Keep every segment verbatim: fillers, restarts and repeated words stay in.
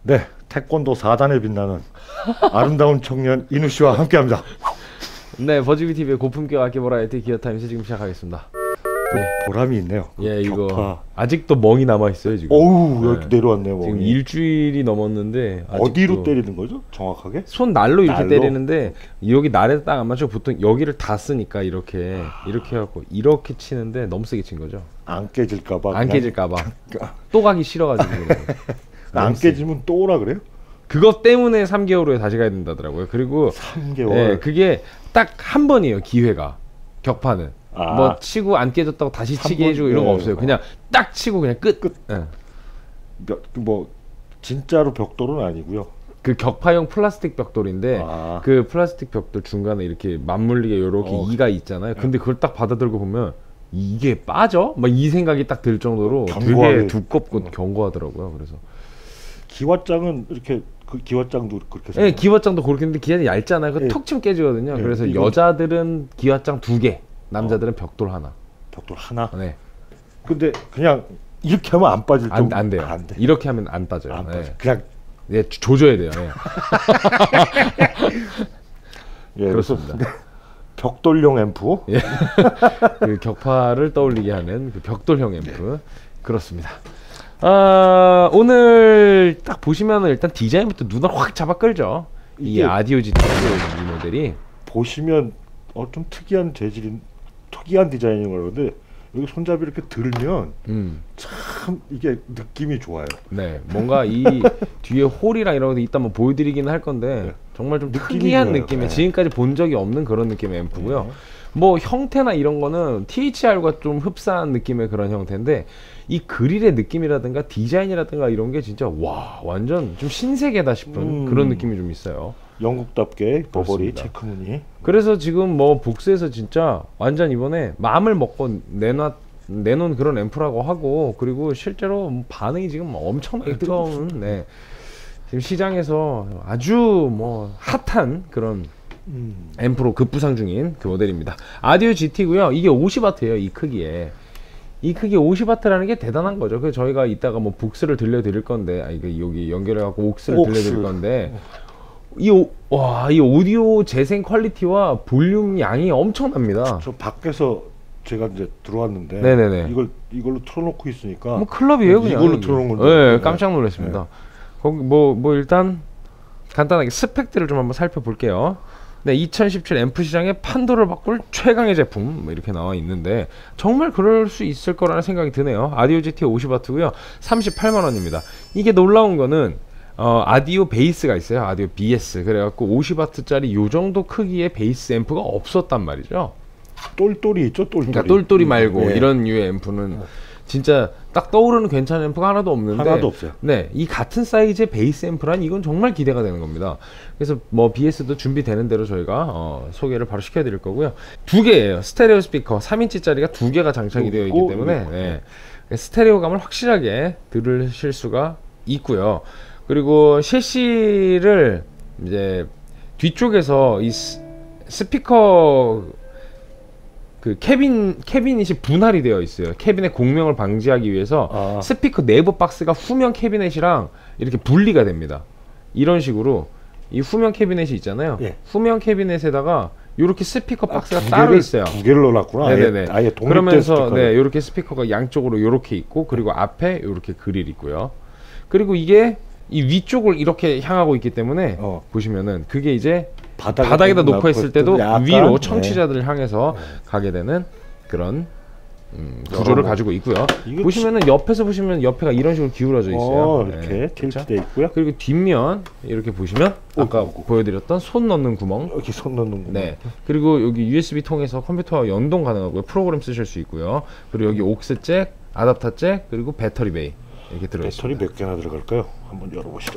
네, 태권도 사 단에 빛나는 아름다운 청년 인우 씨와 함께합니다. 네, 버즈비티비의 고품격 악기 버라이어티 기어타임즈 지금 시작하겠습니다. 네. 보람이 있네요. 예, 격파. 이거 아직도 멍이 남아 있어요 지금. 어우, 여기 네. 내려왔네요. 멍이. 지금 일주일이 넘었는데 어디로 때리는 거죠? 정확하게? 손 날로 이렇게 날로? 때리는데 여기 날에 딱 안 맞춰. 보통 여기를 다 쓰니까 이렇게 이렇게 해갖고 이렇게 치는데 너무 세게 친 거죠. 안 깨질까봐. 안 깨질까봐. 또 가기 싫어가지고. 안 깨지면 또 오라 그래요? 그것 때문에 삼 개월 후에 다시 가야 된다더라고요. 그리고 삼 개월. 예, 그게 딱 한 번이에요. 기회가. 격파는. 아. 뭐 치고 안 깨졌다고 다시 치게 번, 해주고 이런 거 네. 없어요. 그냥 딱 치고 그냥 끝. 끝. 예. 몇, 뭐 진짜로 벽돌은 아니고요. 그 격파용 플라스틱 벽돌인데 아. 그 플라스틱 벽돌 중간에 이렇게 맞물리게 요렇게 어. 이가 있잖아요. 근데 그걸 딱 받아들고 보면 이게 빠져? 막 이 생각이 딱 들 정도로 견고하게. 되게 두껍고 어. 견고하더라고요. 그래서 기왓장은 이렇게 그 기왓장도 그렇게 예, 기왓장도 그렇게 했는데 기왓이 얇잖아요. 그 예. 톡 치면 깨지거든요. 예, 그래서 이건- 여자들은 기왓장 두 개, 남자들은 벽돌 하나. 벽돌 하나. 네. 근데 그냥 이렇게 하면 안 빠질 안, 정도. 안 돼요. 안 돼. 이렇게 하면 안 빠져요. 안 예. 빠져. 그냥 예, 조- 조져야 돼요. 예. 예, 그렇습니다. 그래서 벽돌용 앰프. 예. 그 격파를 떠올리게 하는 그 벽돌형 앰프. 그렇습니다. 아, 오늘 딱 보시면은 일단 디자인부터 눈을 확 잡아 끌죠. 이 이게- 아디오 지티 이 모델이. 보시면 어, 좀 특이한 재질인 특이한 디자인인 거는데 여기 손잡이 이렇게 들면 음. 참 이게 느낌이 좋아요. 네, 뭔가 이 뒤에 홀이랑 이런 것도 이따 한번 보여드리기는 할 건데 네. 정말 좀 느낌이 특이한 좋아요. 느낌의 네. 지금까지 본 적이 없는 그런 느낌의 앰프고요. 네. 뭐 형태나 이런 거는 티에이치알과 좀 흡사한 느낌의 그런 형태인데 이 그릴의 느낌이라든가 디자인이라든가 이런 게 진짜 와 완전 좀 신세계다 싶은 음. 그런 느낌이 좀 있어요. 영국답게 버버리 그렇습니다. 체크무늬. 그래서 지금 뭐 복스에서 진짜 완전 이번에 마음을 먹고 내놨 내놓은 그런 앰프라고 하고 그리고 실제로 뭐 반응이 지금 엄청나게 뜨거운 네. 지금 시장에서 아주 뭐 핫한 그런 음. 앰프로 급부상 중인 그 모델입니다. 아디오 지티고요. 이게 오십 와트예요. 이 크기에. 이 크기에 오십 와트라는 게 대단한 거죠. 그래서 저희가 이따가 뭐 복스를 들려드릴 건데 아 이거 여기 연결해 갖고 옥스를 옥스. 들려드릴 건데 이 오, 와, 이 오디오 재생 퀄리티와 볼륨 양이 엄청납니다. 저 밖에서 제가 이제 들어왔는데 네네네. 이걸 이걸로 틀어놓고 있으니까 뭐 클럽이에요 그냥. 이걸로 틀어놓은 건데. 네, 네. 깜짝 놀랐습니다. 거기 뭐 뭐 일단 간단하게 스펙들을 좀 한번 살펴볼게요. 네, 이천십칠 앰프 시장에 판도를 바꿀 최강의 제품 뭐 이렇게 나와 있는데 정말 그럴 수 있을 거라는 생각이 드네요. 아디오 지티 오십 와트고요. 삼십팔만 원입니다. 이게 놀라운 거는 어, 아디오 베이스가 있어요. 아디오 비에스. 그래갖고 오십 와트짜리 요 정도 크기의 베이스 앰프가 없었단 말이죠. 똘똘이 있죠, 똘똘이. 그러니까 똘똘이 말고 네. 이런 류의 앰프는 진짜 딱 떠오르는 괜찮은 앰프가 하나도 없는데 하나도 없어요. 네, 이 같은 사이즈의 베이스 앰프란 이건 정말 기대가 되는 겁니다. 그래서 뭐 비에스도 준비되는 대로 저희가 어, 소개를 바로 시켜드릴 거고요. 두 개예요. 스테레오 스피커 삼 인치짜리가 두 개가 장착이 되어 있기 있고, 때문에 있고. 네, 스테레오감을 확실하게 들으실 수가 있고요. 그리고 셰시를 이제 뒤쪽에서 이 스, 스피커 그 캐빈 캐비닛이 분할이 되어 있어요. 캐비넷 공명을 방지하기 위해서 아. 스피커 내부 박스가 후면 캐비넷이랑 이렇게 분리가 됩니다. 이런 식으로 이 후면 캐비넷이 있잖아요. 예. 후면 캐비넷에다가 이렇게 스피커 아, 박스가 두 따로 개를, 있어요. 두 개를 넣어놨구나. 네네네. 아예, 아예 독립된 그러면서 스피커를. 네, 이렇게 스피커가 양쪽으로 이렇게 있고 그리고 앞에 이렇게 그릴 있고요. 그리고 이게 이 위쪽을 이렇게 향하고 있기 때문에 어. 보시면은 그게 이제 바닥에 바닥에다 놓고 있을 때도 약간, 위로 네. 청취자들을 향해서 가게 되는 그런 음, 구조를 어, 가지고 있고요. 이거 보시면은 옆에서 보시면 옆에가 이런 식으로 기울어져 있어요. 어, 네, 이렇게 그렇죠? 틸트돼 있고요. 그리고 뒷면 이렇게 보시면 아까 오, 오, 오. 보여드렸던 손 넣는 구멍. 이렇게 손 넣는 거. 네. 그리고 여기 유에스비 통해서 컴퓨터와 연동 가능하고요. 프로그램 쓰실 수 있고요. 그리고 여기 옥스 잭, 아답터 잭, 그리고 배터리 베이 이렇게 들어 배터리 있습니다. 몇 개나 들어갈까요? 한번 열어보시죠.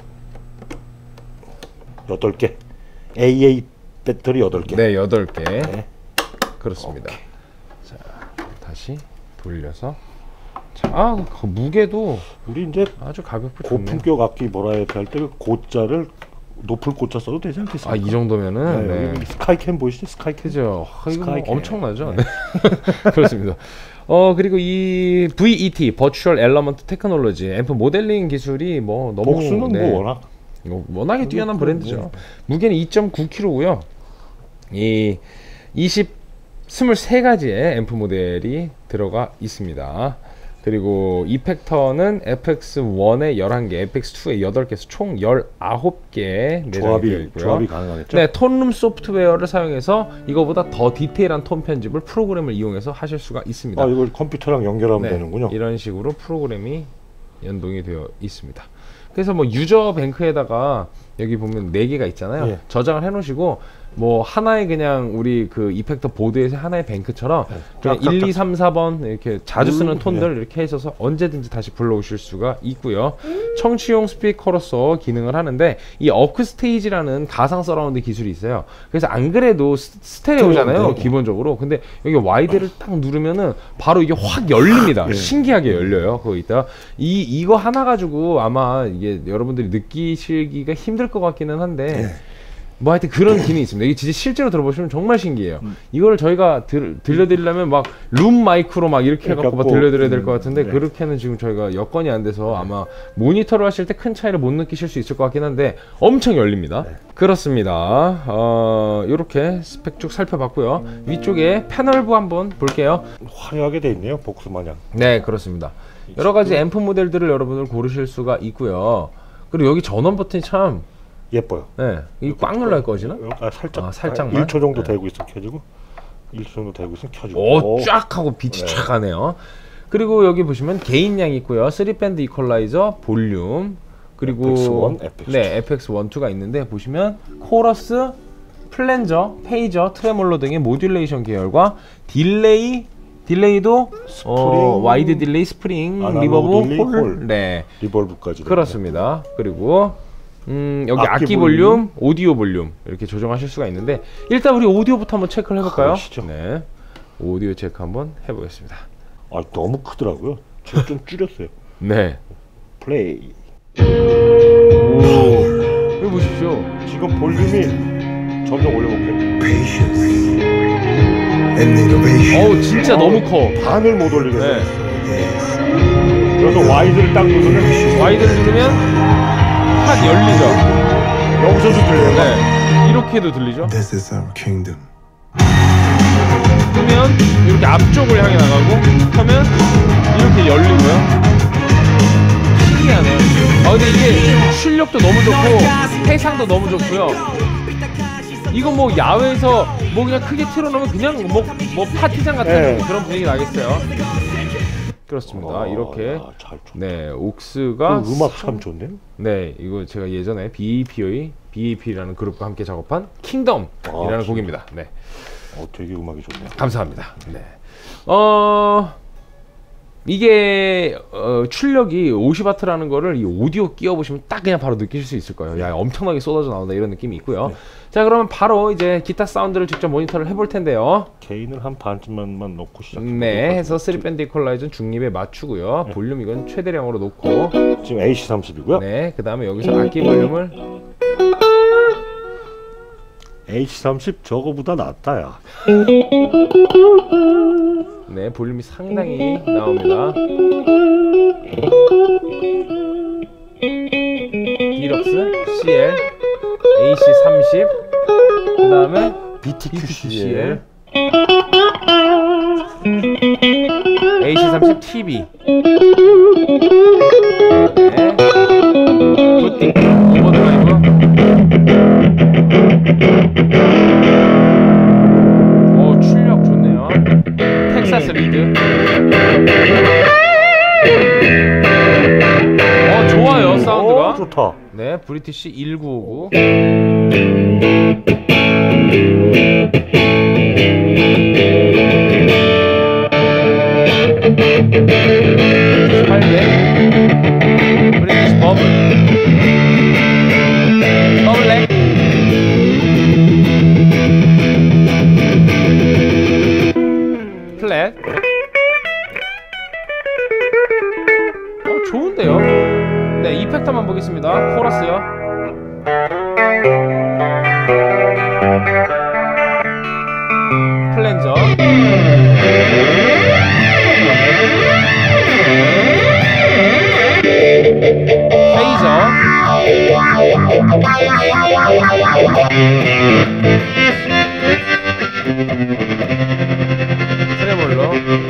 여덟 개. 에이에이 배터리 여덟 개. 네, 여덟 개. 네. 그렇습니다. 자, 다시 돌려서. 자, 아, 그 무게도 우리 이제 아주 가볍고 좋네요. 고품격 악기 버라이어티 할 때 그 고자를 높을 꽂아 써도 되지 않겠습니까? 아, 이 정도면은 네, 네. 여기 스카이캠 보이시죠? 스카이캠. 그죠. 아, 이거 뭐 스카이캠. 엄청나죠. 네. 그렇습니다. 어 그리고 이 브이이티 Virtual Element Technology 앰프 모델링 기술이 뭐 너무 복수는 네, 뭐 워낙 뭐 워낙에 뛰어난 그건 브랜드죠. 뭐. 무게는 이 점 구 킬로그램고요. 이 이십 이십삼 가지의 앰프 모델이 들어가 있습니다. 그리고 이펙터는 에프엑스 원에 열한 개, 에프엑스 투에 여덟 개에서 총 열아홉 개 내장이 되어 조합이 있고요. 조합이 가능하겠죠? 네, 톤룸 소프트웨어를 사용해서 이거보다 더 디테일한 톤 편집을 프로그램을 이용해서 하실 수가 있습니다. 아, 이걸 컴퓨터랑 연결하면 네, 되는군요. 이런 식으로 프로그램이 연동이 되어 있습니다. 그래서 뭐 유저 뱅크에다가 여기 보면 네 개가 있잖아요. 예. 저장을 해 놓으시고 뭐 하나의 그냥 우리 그 이펙터 보드에서 하나의 뱅크처럼 네. 그냥 쫙, 쫙, 일, 이, 삼, 사 번 이렇게 자주 쓰는 음, 톤들 이렇게 해서 언제든지 다시 불러오실 수가 있고요. 청취용 스피커로서 기능을 하는데 이 어크 스테이지라는 가상 서라운드 기술이 있어요. 그래서 안 그래도 스- 스테레오잖아요, 네. 기본적으로. 근데 여기 와이드를 딱 누르면은 바로 이게 확 열립니다. 네. 신기하게 열려요. 그거 있다. 이 이거 하나 가지고 아마 이게 여러분들이 느끼시기가 힘들 것 같기는 한데. 네. 뭐 하여튼 그런 기능이 있습니다. 이게 진짜 실제로 들어보시면 정말 신기해요. 음. 이거를 저희가 들, 들려드리려면 막 룸 마이크로 막 이렇게 해갖고 막 해갖고, 들려드려야 될 것 음, 같은데 네. 그렇게는 지금 저희가 여건이 안 돼서 아마 모니터를 하실 때 큰 차이를 못 느끼실 수 있을 것 같긴 한데 엄청 열립니다. 네. 그렇습니다. 어, 이렇게 스펙 쭉 살펴봤고요. 위쪽에 패널부 한번 볼게요. 화려하게 돼 있네요, 복수 마냥. 네, 그렇습니다. 여러 가지 앰프 모델들을 여러분들 고르실 수가 있고요. 그리고 여기 전원 버튼이 참 예뻐요. 네, 이거 꽉 눌러야 꺼지나? 아, 살짝 아, 살짝만? 일 초 정도 네. 되고 있으면 켜지고 일 초 정도 되고 있으면 켜지고. 오, 쫙 하고 빛이 네. 쫙 가네요. 그리고 여기 보시면 개인량 있고요. 쓰리 밴드 이퀄라이저, 볼륨, 그리고 에프엑스 원, 에프엑스 투. 네, 에프엑스 원, 투가 있는데 보시면 코러스, 플랜저, 페이저, 트레몰로 등의 모듈레이션 계열과 딜레이, 딜레이도 어, 와이드 딜레이, 스프링, 아날로그 리버브, 딜레이, 홀, 홀. 네, 리벌브까지. 그렇습니다. 그리고 음, 여기 악기, 악기 볼륨, 오디오 볼륨 이렇게 조정하실 수가 있는데 일단 우리 오디오부터 한번 체크를 해볼까요? 그러시죠. 네, 오디오 체크 한번 해보겠습니다. 아, 너무 크더라고요. 제가 좀 줄였어요. 네, 플레이. 오, 여기 보십시오. 지금 볼륨이 점점 올려볼게요. Patience and innovation. 어우, 진짜 너무 커. 반을 못 올리겠어요. 네, 그래서 와이드를 딱 누르면 와이드를 누르면 확 열리죠. 여기서도 들려요. 네, 이렇게도 들리죠. This is our kingdom. 끄면 이렇게 앞쪽을 향해 나가고 켜면 이렇게 열리고요. 신기하네요. 아 근데 이게 출력도 너무 좋고 해상도 너무 좋고요. 이거 뭐 야외에서 뭐 그냥 크게 틀어놓으면 그냥 뭐, 뭐 파티장 같은 네. 그런 분위기 나겠어요. 그렇습니다. 아, 이렇게 야, 잘 쳐. 네 옥스가 그 음악 참 좋네요. 네, 이거 제가 예전에 비이피의 비이피라는 그룹과 함께 작업한 킹덤이라는 아, 곡입니다. 네, 어, 되게 음악이 좋네요. 감사합니다. 네, 어 이게 어, 출력이 오십 와트라는 거를 이 오디오 끼워 보시면 딱 그냥 바로 느끼실 수 있을 거예요. 야, 엄청나게 쏟아져 나온다 이런 느낌이 있고요. 네. 자, 그러면 바로 이제 기타 사운드를 직접 모니터를 해볼 텐데요. 개인을 한 반쯤만 넣고 시작. 네, 해서 쓰리 밴드 이퀄라이저는 중립에 맞추고요. 볼륨 이건 최대량으로 놓고, 지금 에이씨 삼십이고요. 네, 그 다음에 여기서 악기 볼륨을 에이씨 삼십 저거보다 낫다야. 네, 볼륨이 상당히 나옵니다. 디럭스, 씨엘, 에이씨 삼십, 그 다음에 비티큐씨엘, 에이씨 삼십 티비, 네, 굿띵, 오버드라이브, 오, 출력 좋네요. 텍사스 리드. 어, 좋아요, 사운드가. 오, 좋다. 네, 브리티시 천구백오십구. 브리티시 팔백. 브리티시 버블. 더블랙. 플랫. 어, 좋은데요? 네, 이펙터만 보겠습니다. 코러스요. 페이저. 트레몰로.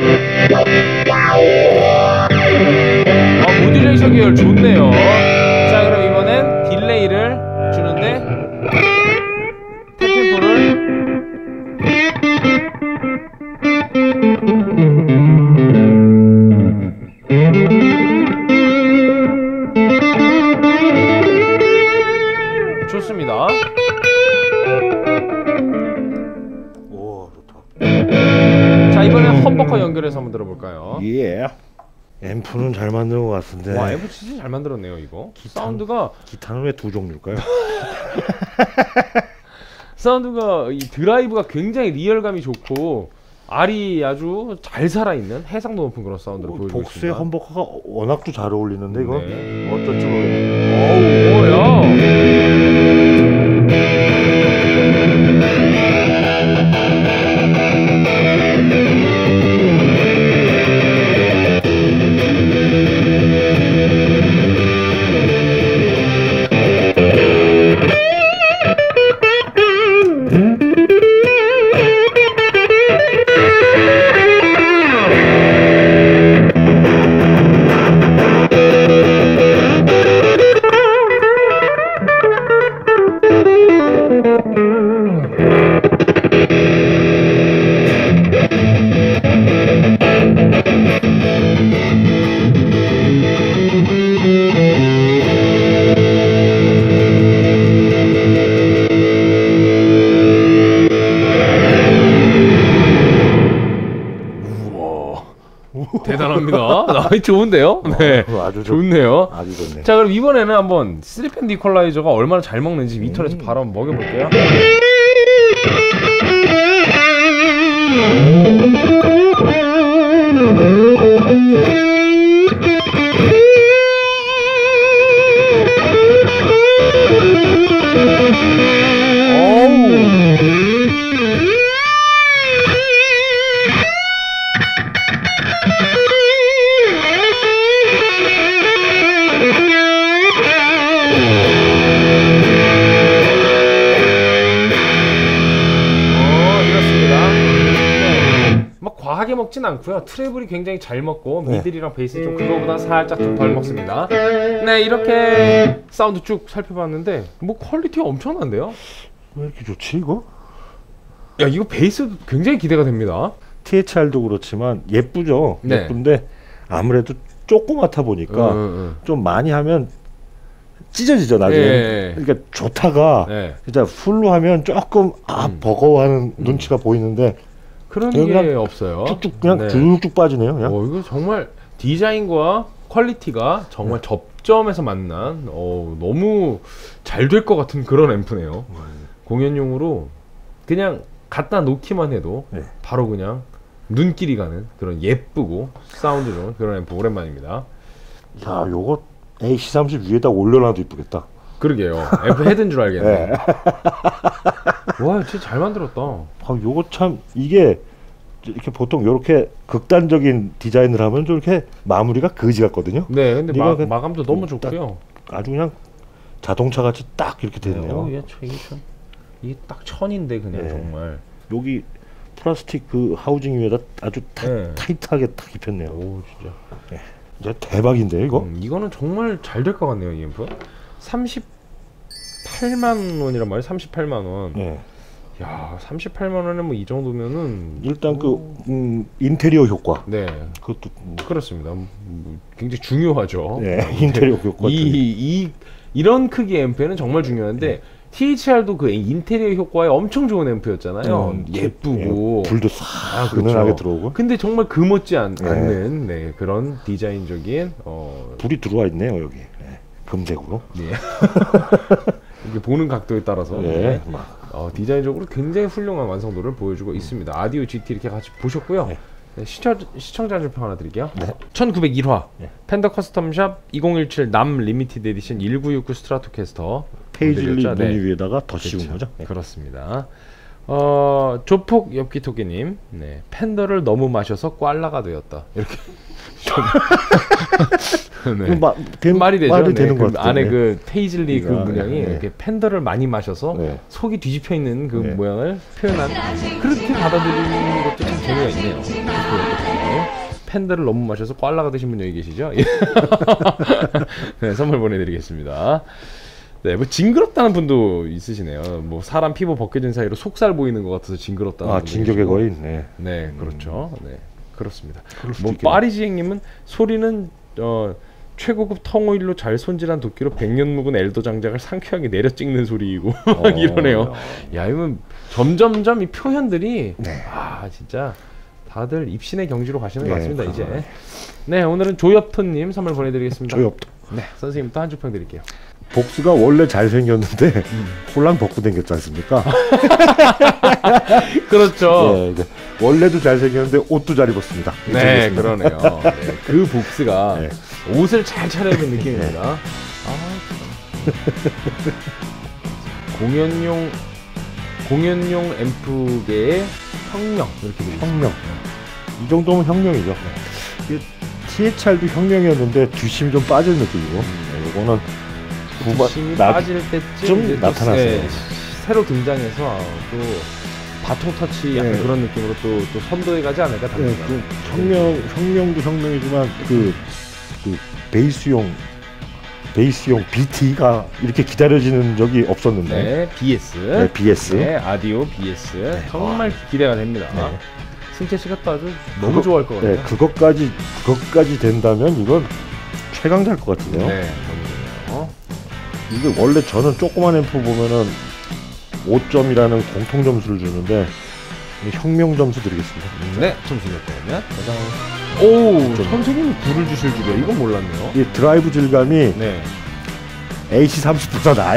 아, 모듈레이션 계열 좋네요. 자, 그럼 이번엔 딜레이를 주는데 템포를 좋습니다. 오 좋다. 자, 이번엔 험버커 연결해서 한번 들어볼까요? 예. 앰프는 잘 만든 것 같은데. 와, 앰프 진짜 잘 만들었네요 이거. 사운드가 기타는 왜 두 종류일까요? 사운드가 이 드라이브가 굉장히 리얼감이 좋고 알이 아주 잘 살아있는 해상도 높은 그런 사운드를 어, 보여주고 복수의 있습니다. 험버커가 워낙 또 잘 어울리는데 이거 네. 어쩔지 모르겠네. 어우, 뭐야? 대단합니다. 아, 좋은데요? 네, 어, 아주 좋- 좋네요. 아주 좋네. 자, 그럼 이번에는 한번 쓰리펜 디퀄라이저가 얼마나 잘 먹는지 미터에서 바로 한번 먹여볼게요. 과하게 먹진 않고요. 트래블이 굉장히 잘 먹고 네. 미들이랑 베이스 좀 그거보다 살짝 좀 덜 먹습니다. 네, 이렇게 사운드 쭉 살펴봤는데 뭐 퀄리티가 엄청난데요? 왜 이렇게 좋지 이거? 야, 이거 베이스 굉장히 기대가 됩니다. 티에이치알도 그렇지만 예쁘죠. 네. 예쁜데 아무래도 조그맣다 보니까 응, 응, 좀 많이 하면 찢어지죠 나중에. 예. 그러니까 좋다가 네. 진짜 풀로 하면 조금 아 음. 버거워하는 눈치가 보이는데 그런 게 그냥 없어요. 쭉쭉 그냥 네. 쭉쭉 빠지네요. 그냥. 어, 이거 정말 디자인과 퀄리티가 정말 네. 접점에서 만난 어, 너무 잘 될 것 같은 그런 앰프네요. 음. 공연용으로 그냥 갖다 놓기만 해도 네. 바로 그냥 눈길이 가는 그런 예쁘고 사운드 좋은 그런 앰프 오랜만입니다. 야, 요거 에이씨 삼십 위에다 올려놔도 이쁘겠다. 그러게요. 앰프 헤드인 줄 알겠네. 네. 와, 진짜 잘 만들었다. 아, 요거 참 이게 이렇게 보통 이렇게 극단적인 디자인을 하면 좀 이렇게 마무리가 거지 같거든요. 네, 근데 이거 마, 그- 마감도 너무 딱- 좋고요. 아주 그냥 자동차 같이 딱 이렇게 네, 됐네요. 어, 이게, 참- 이게 참 이게 딱 천인데 그냥 네. 정말. 여기 플라스틱 그 하우징 위에다 아주 타, 네. 타이트하게 딱 입혔네요. 오, 진짜. 이제 대박인데요, 이거? 음, 이거는 정말 잘 될 것 같네요, 이 앰프. 삼십팔만 원이란 말이에요. 삼십팔만 원. 네. 야, 삼십팔만 원에 뭐 이 정도면은 일단 그 음, 인테리어 효과 네, 그것도 음, 그렇습니다. 음, 뭐 굉장히 중요하죠. 네, 인테리어 효과 이, 이 이런 크기의 앰프에는 정말 중요한데 네. 티에이치알도 그 인테리어 효과에 엄청 좋은 앰프였잖아요. 음, 예쁘고. 예, 불도 싹 아, 그쵸. 은은하게 들어오고 근데 정말 금었지 않, 네. 않는 네, 그런 디자인적인 어, 불이 들어와 있네요 여기. 네. 금색으로. 네. 이게 보는 각도에 따라서 네. 네. 막. 어, 디자인적으로 굉장히 훌륭한 완성도를 보여주고 있습니다. 아디오 지티 이렇게 같이 보셨고요. 네. 네, 시청, 시청자 발표 하나 드릴게요. 네. 천구백일 화 네. 펜더 커스텀샵 이천십칠 남 리미티드 에디션 천구백육십구 스트라토캐스터 페이즐리 모델이었죠? 무늬 네. 위에다가 덧 씌운 그쵸. 거죠. 네. 그렇습니다. 어 조폭 엽기토끼님, 네 팬더를 너무 마셔서 꽐라가 되었다 이렇게. 네. 마, 된, 말이 되죠. 말이 네, 되는 그 것 같아요. 안에 네. 그 페이즐리 그 아, 문양이 네. 이렇게 팬더를 많이 마셔서 네. 속이 뒤집혀 있는 그 네. 모양을 모양을 표현한, 그렇게 받아들이는 것도 참 재미가 있네요. 팬더를 너무 마셔서 꽐라가 되신 분 여기 계시죠? 네, 선물 보내드리겠습니다. 네, 뭐 징그럽다는 분도 있으시네요. 뭐 사람 피부 벗겨진 사이로 속살 보이는 것 같아서 징그럽다는 아, 분도 진격의 계시고. 거인. 네. 네, 그렇죠. 네, 그렇습니다. 그럴 수도 뭐 있겠네요. 파리지행님은 소리는 어 최고급 텅오일로 잘 손질한 도끼로 백 년 묵은 엘더 장작을 상쾌하게 내려 찍는 소리이고 막 어, 이러네요. 야, 이건 점점점 이 표현들이 네. 아 진짜 다들 입신의 경지로 가시는 것 네, 같습니다. 이제. 그렇구나. 네, 오늘은 조엽토님 선물 보내드리겠습니다. 조엽토. 네, 선생님부터 한 줄 평 드릴게요. 복수가 원래 잘생겼는데 음. 홀랑 벗고 댕겼지 않습니까? 그렇죠. 네, 이제 원래도 잘생겼는데 옷도 잘 입었습니다. 네, 이쪽이었습니다. 그러네요. 네, 그 복스가 네. 옷을 잘 차려입은 느낌입니다. 아, 참. 공연용 공연용 앰프계의 혁명 이렇게 되죠. 혁명. 이 정도면 혁명이죠. 이게 티에이치알도 혁명이었는데 뒷심이 좀 빠진 느낌이고, 네, 이거는 후반- 힘이 나- 빠질 때쯤 좀 이제 또 나타났어요. 새- 새로 등장해서 또 바통 터치 약간 네. 그런 느낌으로 또, 또 선도해 가지 않을까 네, 당분간. 그 혁명 혁명도 혁명이지만 그, 그 베이스용 베이스용 비티가 이렇게 기다려지는 적이 없었는데. 네, 비에스. 네, 비에스. 네, 아디오 비에스. 정말 기대가 됩니다. 네. 승채 씨가 또 아주 너무 그거- 좋아할 것 같아요. 네, 그것까지 그것까지 된다면 이건 최강자일 것 같은데요. 네, 너무 좋네요. 이게 원래 저는 조그만 앰프 보면은 오 점이라는 공통 점수를 주는데 혁명 점수 드리겠습니다. 네, 점수 몇 개면? 오, 좀- 선생님이 구를 주실 줄이야. 이건 몰랐네요. 이 드라이브 질감이 네. 에이씨 삼십보다 나아요.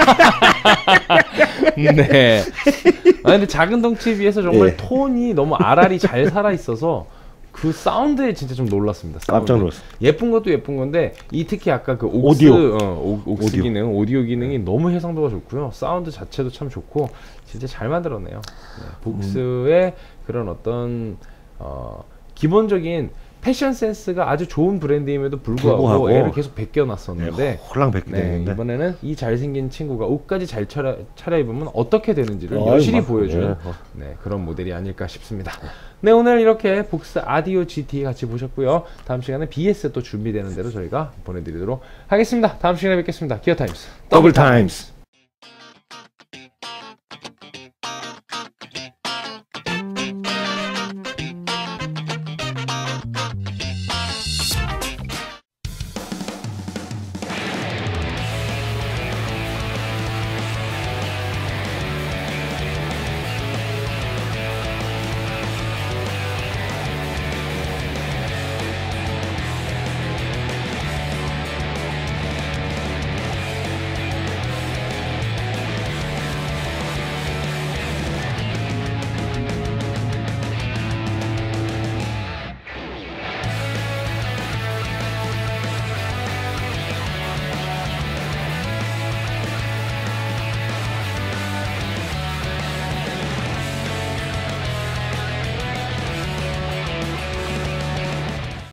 네. 아 근데 작은 덩치에 비해서 정말 예. 톤이 너무 알알이 잘 살아 있어서 그 사운드에 진짜 좀 놀랐습니다. 사운드. 깜짝 놀랐어요. 예쁜 것도 예쁜 건데 이 특히 아까 그 옥스, 오디오. 어, 옥, 옥스 오디오. 기능, 오디오 기능이 너무 해상도가 좋고요. 사운드 자체도 참 좋고 진짜 잘 만들었네요. 네, 복스의 그런 어떤 어, 기본적인 패션 센스가 아주 좋은 브랜드임에도 불구하고, 불구하고 애를 계속 베껴놨었는데 네, 홀랑 뵙게 네, 됐는데. 이번에는 이 잘생긴 친구가 옷까지 잘 차려, 차려입으면 어떻게 되는지를 아유, 여실히 막, 보여주는 네. 어. 네, 그런 모델이 아닐까 싶습니다. 네, 오늘 이렇게 복스 아디오 지티 같이 보셨고요. 다음 시간에 비에스 또 준비되는 대로 저희가 보내드리도록 하겠습니다. 다음 시간에 뵙겠습니다. 기어타임스 더블 타임스.